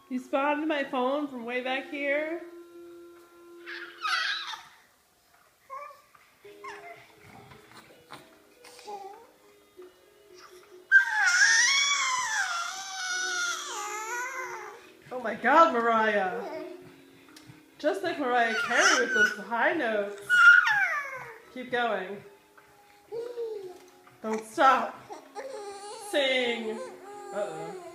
You spotted my phone from way back here? Oh my God, Mariah! Just like Mariah Carey with those high notes. Keep going. Don't stop. Sing. Uh-oh.